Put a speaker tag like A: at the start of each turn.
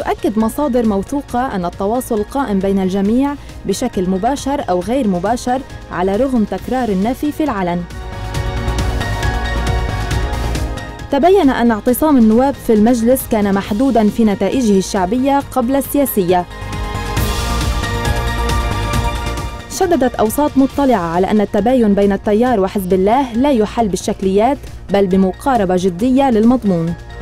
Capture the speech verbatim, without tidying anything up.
A: وتؤكد مصادر موثوقة أن التواصل قائم بين الجميع بشكل مباشر أو غير مباشر على رغم تكرار النفي في العلن. تبين أن اعتصام النواب في المجلس كان محدوداً في نتائجه الشعبية قبل السياسية. شددت أوساط مطلعة على أن التباين بين التيار وحزب الله لا يحل بالشكليات بل بمقاربة جدية للمضمون.